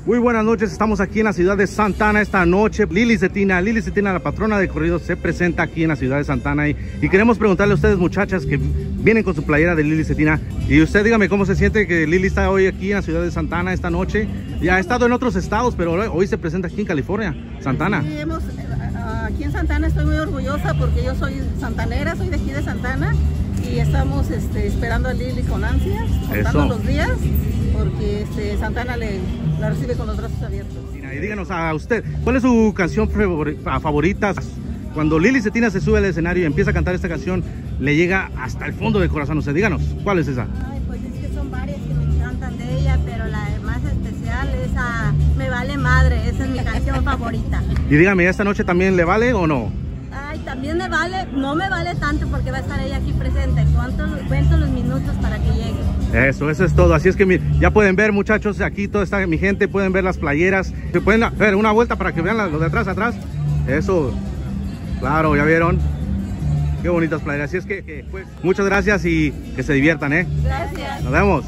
Muy buenas noches, estamos aquí en la ciudad de Santa Ana esta noche. Lili Cetina, la patrona de corrido, se presenta aquí en la ciudad de Santa Ana y queremos preguntarle a ustedes, muchachas, que vienen con su playera de Lili Cetina. Y usted dígame cómo se siente que Lili está hoy aquí en la ciudad de Santa Ana esta noche. Ya ha estado en otros estados, pero hoy se presenta aquí en California, Santa Ana. Sí, aquí en Santa Ana estoy muy orgullosa porque yo soy santanera, soy de aquí de Santa Ana y estamos esperando a Lili con ansias, contando los días, porque Santa Ana la recibe con los brazos abiertos. Y díganos a usted, ¿cuál es su canción favorita? Cuando Lili Cetina se sube al escenario y empieza a cantar esta canción, le llega hasta el fondo del corazón. O sea, díganos, ¿cuál es esa? Ay, pues es que son varias que me encantan de ella, pero la más especial es Me Vale Madre, esa es mi canción favorita. Y dígame, ¿esta noche también le vale o no? Ay, también me vale, no me vale tanto porque va a estar ella aquí presente. Cuento los minutos para que llegue. Eso es todo. Así es que ya pueden ver, muchachos, aquí toda esta mi gente, pueden ver las playeras. Se pueden ver una vuelta para que vean los de atrás. Eso, claro, ya vieron. Qué bonitas playeras. Así es que pues, muchas gracias y que se diviertan, ¿eh? Gracias. Nos vemos.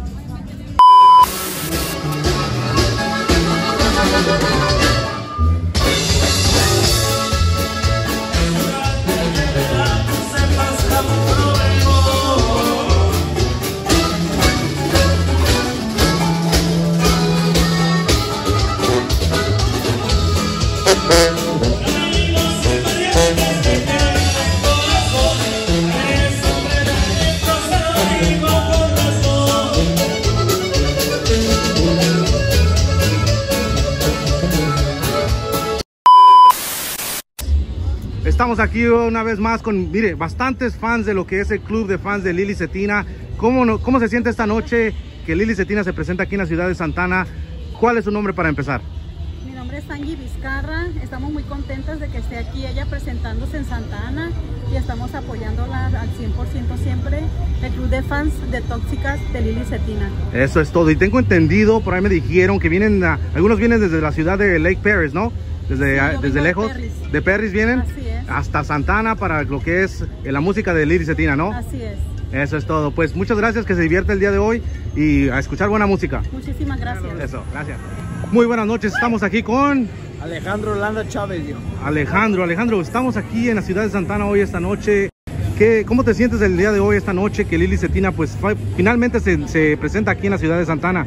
Estamos aquí una vez más con, mire, bastantes fans de lo que es el club de fans de Lili Cetina. ¿Cómo se siente esta noche que Lili Cetina se presenta aquí en la ciudad de Santa Ana? ¿Cuál es su nombre para empezar? Mi nombre es Angie Vizcarra. Estamos muy contentas de que esté aquí ella presentándose en Santa Ana y estamos apoyándola al 100% siempre. El club de fans de tóxicas de Lili Cetina. Eso es todo. Y tengo entendido, por ahí me dijeron que algunos vienen desde la ciudad de Lake Perris, ¿no? Desde lejos. De Perris vienen. Así es. Hasta Santa Ana para lo que es la música de Lili Cetina, ¿no? Así es. Eso es todo. Pues muchas gracias, que se divierta el día de hoy y a escuchar buena música. Muchísimas gracias. Eso, gracias. Muy buenas noches, estamos aquí con Alejandro Landa Chávez. Alejandro, estamos aquí en la ciudad de Santa Ana hoy esta noche. ¿Cómo te sientes el día de hoy, esta noche, que Lili Cetina pues finalmente se presenta aquí en la ciudad de Santa Ana?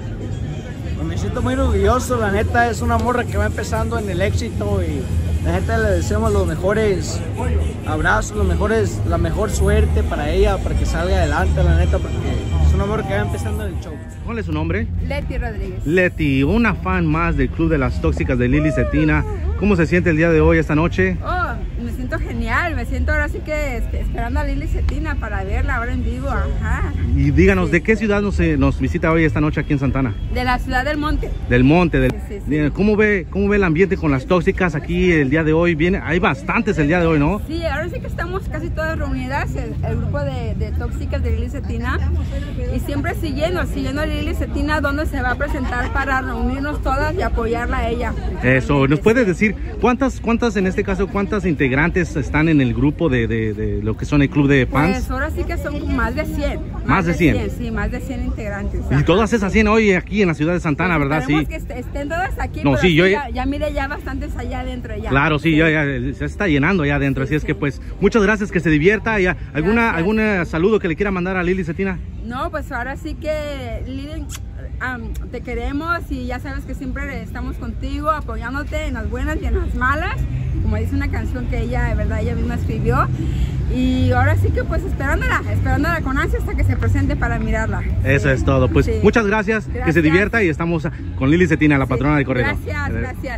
Pues me siento muy orgulloso, la neta es una morra que va empezando en el éxito y la neta le deseamos los mejores abrazos, la mejor suerte para ella, para que salga adelante, la neta, porque es una morra que va empezando en el show. ¿Cuál es su nombre? Leti Rodríguez. Leti, una fan más del club de las tóxicas de Lili Cetina. ¿Cómo se siente el día de hoy, esta noche? Oh, me siento genial, me siento ahora sí que esperando a Lili Cetina para verla ahora en vivo, ajá. Y díganos, ¿de qué ciudad nos visita hoy esta noche aquí en Santa Ana? De la ciudad del Monte. Del Monte. Sí. ¿Cómo ve el ambiente con las tóxicas aquí el día de hoy? Hay bastantes el día de hoy, ¿no? Sí, ahora sí que estamos casi todas reunidas, el grupo de tóxicas de Lili Cetina, y siempre siguiendo a Lili Cetina, donde se va a presentar para reunirnos todas y apoyarla a ella. Eso, ¿nos puedes decir cuántas en este caso, cuántas integrantes están en el grupo de lo que son el club de fans? Pues ahora sí que son más de 100. ¿Más de 100? Sí, más de 100 integrantes. Y todas esas 100 hoy aquí en la ciudad de Santa Ana, ¿verdad? Sí. Que estén todas aquí, no, pero sí, ya mire, ya bastantes allá adentro ya. Claro, sí, ya se está llenando allá adentro, así es que pues muchas gracias, que se divierta. Y ¿algún saludo que le quiera mandar a Lili Cetina? No, pues ahora sí que Lili, te queremos y ya sabes que siempre estamos contigo, apoyándote en las buenas y en las malas, como dice una canción que ella, de verdad, ella misma escribió. Y ahora sí que pues esperándola con ansia hasta que se presente para mirarla. Eso es todo, pues sí. Muchas gracias, que se divierta y estamos con Lili Cetina, la patrona de corrido. Gracias.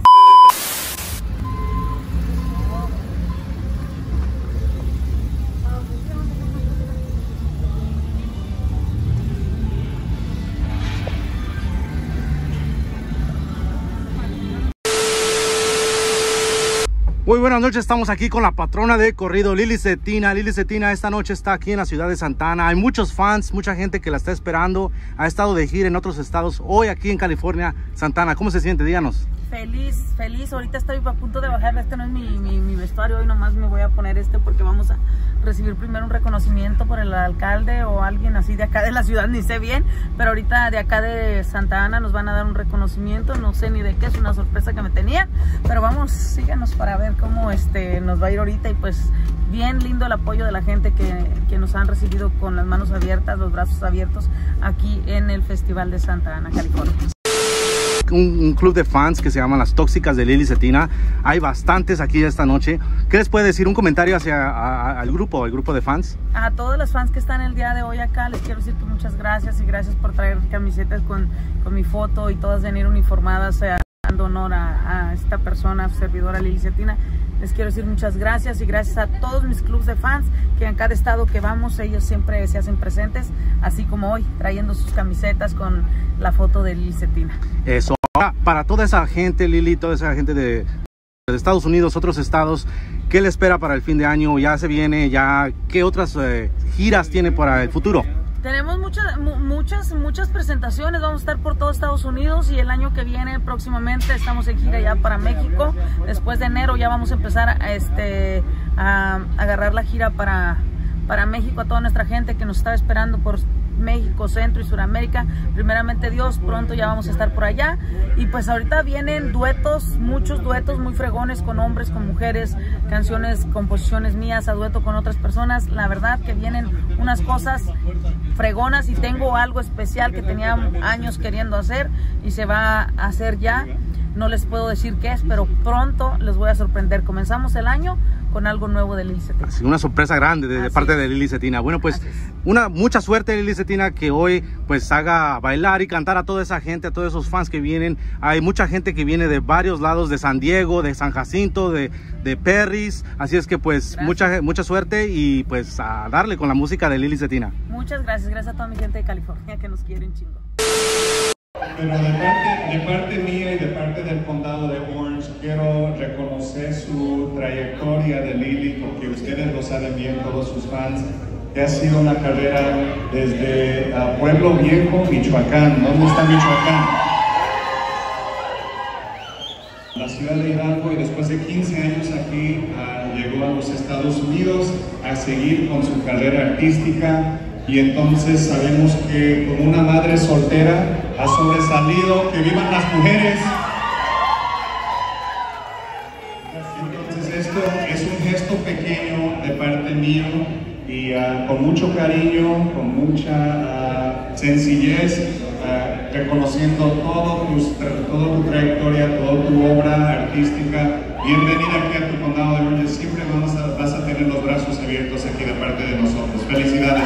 Muy buenas noches, estamos aquí con la patrona de corrido, Lili Cetina. Lili Cetina esta noche está aquí en la ciudad de Santa Ana. Hay muchos fans, mucha gente que la está esperando. Ha estado de gira en otros estados, hoy aquí en California, Santa Ana. ¿Cómo se siente? Díganos. Feliz. Ahorita estoy a punto de bajar. Este no es mi vestuario. Hoy nomás me voy a poner este porque vamos a recibir primero un reconocimiento por el alcalde o alguien así de acá de la ciudad, ni sé bien. Pero ahorita de acá de Santa Ana nos van a dar un reconocimiento. No sé ni de qué, es una sorpresa que me tenía. Pero vamos, síganos para ver cómo nos va a ir ahorita. Y pues bien lindo el apoyo de la gente que nos han recibido con las manos abiertas, los brazos abiertos aquí en el Festival de Santa Ana, California. Un club de fans que se llama Las Tóxicas de Lili Cetina. Hay bastantes aquí esta noche. ¿Qué les puede decir? Un comentario hacia el grupo de fans. A todos los fans que están el día de hoy acá, les quiero decir que muchas gracias y gracias por traer camisetas con mi foto y todas venir uniformadas dando honor a esta persona, servidora Lili Cetina. Les quiero decir muchas gracias y gracias a todos mis clubs de fans que en cada estado que vamos ellos siempre se hacen presentes, así como hoy trayendo sus camisetas con la foto de Lili Cetina. Eso. Para toda esa gente, Lili, toda esa gente de Estados Unidos, otros estados, ¿qué le espera para el fin de año? Ya se viene, ¿qué otras giras tiene para el futuro? Tenemos muchas presentaciones, vamos a estar por todo Estados Unidos y el año que viene próximamente estamos en gira ya para México. Después de enero ya vamos a empezar a agarrar la gira para México, a toda nuestra gente que nos está esperando por México, Centro y Suramérica. Primeramente Dios, pronto ya vamos a estar por allá. Y pues ahorita vienen duetos, muchos duetos muy fregones con hombres, con mujeres, canciones, composiciones mías a dueto con otras personas. La verdad que vienen unas cosas fregonas y tengo algo especial que tenía años queriendo hacer y se va a hacer ya. No les puedo decir qué es, pero pronto les voy a sorprender. Comenzamos el año con algo nuevo de Lili Cetina. Una sorpresa grande de parte de Lili Cetina. Bueno, pues mucha suerte, Lili Cetina, que hoy pues haga bailar y cantar a toda esa gente, a todos esos fans que vienen. Hay mucha gente que viene de varios lados, de San Diego, de San Jacinto, de Perris. Así es que pues mucha suerte y pues a darle con la música de Lili Cetina. Muchas gracias a toda mi gente de California que nos quiere un chingo. Pero de parte mía y de parte del condado de Orange, quiero reconocer su trayectoria de Lili, porque ustedes lo saben bien, todos sus fans, que ha sido una carrera desde Pueblo Viejo, Michoacán. ¿Dónde está Michoacán? La ciudad de Hidalgo, y después de 15 años aquí llegó a los Estados Unidos a seguir con su carrera artística. Y entonces sabemos que como una madre soltera ha sobresalido. ¡Que vivan las mujeres! Entonces esto es un gesto pequeño de parte mío y con mucho cariño, con mucha sencillez, reconociendo toda tu trayectoria, toda tu obra artística. Bienvenida aquí a tu condado de Orange. Siempre vas a tener los brazos abiertos aquí de parte de nosotros. Felicidades.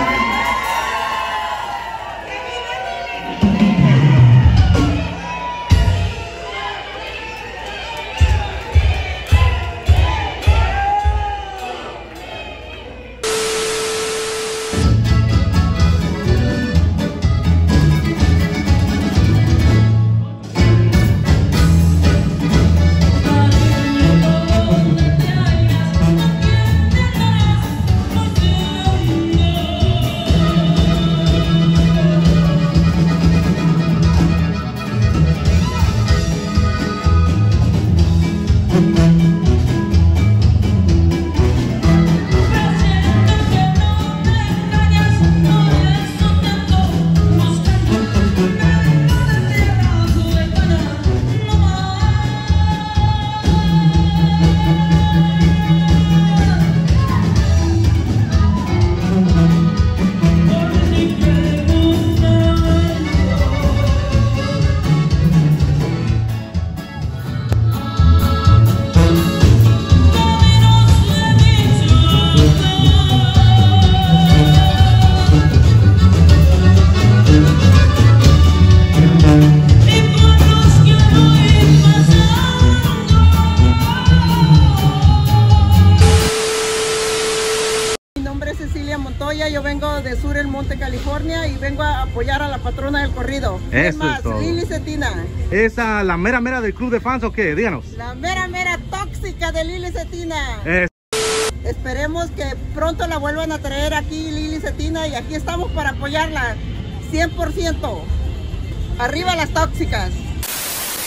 Yo vengo de Sur El Monte, California, y vengo a apoyar a la patrona del corrido. Eso es todo. Lili Cetina. ¿Es la mera del club de fans o qué? Díganos. La mera tóxica de Lili Cetina. Esperemos que pronto la vuelvan a traer aquí, Lili Cetina, y aquí estamos para apoyarla 100%. Arriba las tóxicas.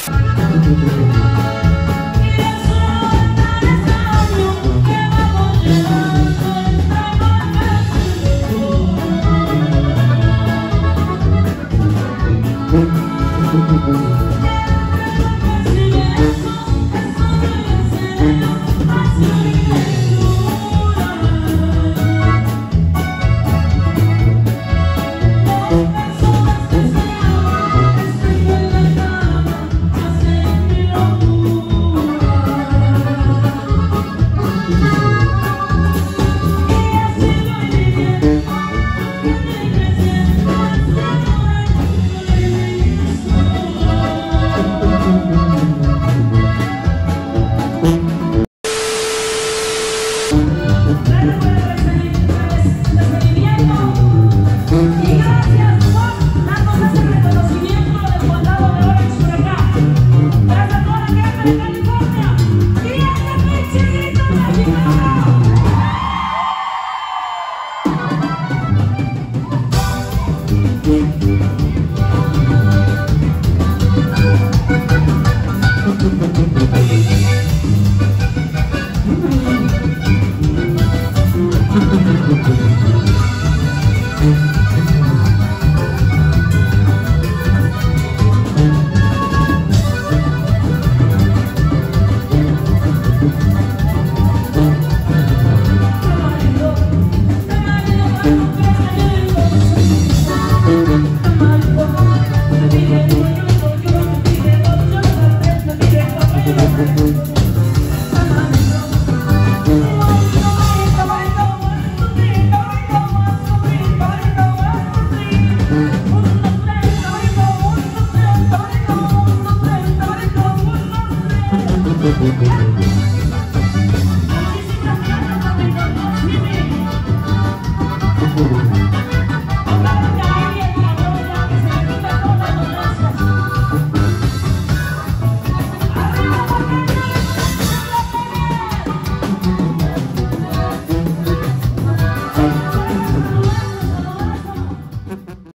Thank you.